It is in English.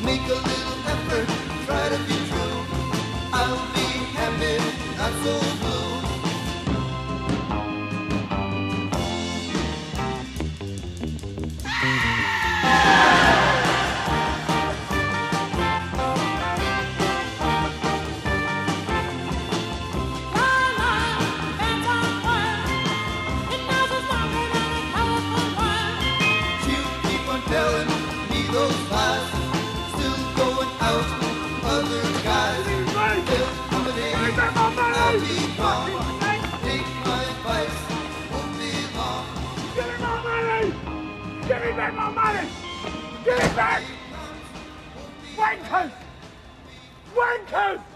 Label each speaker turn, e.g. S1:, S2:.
S1: Make a little effort, try to be true. I'll be happy, not so blue.
S2: Give me back my money! Give it back! Wankers! Wankers!